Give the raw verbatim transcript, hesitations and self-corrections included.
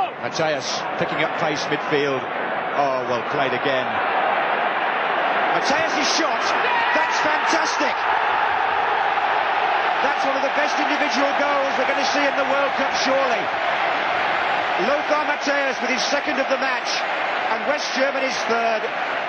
MATTHÄUS picking up pace midfield. Oh, well played again. MATTHÄUS' shot, that's fantastic. That's one of the best individual goals we're going to see in the World Cup, surely. Lothar MATTHÄUS with his second of the match, and West Germany's third.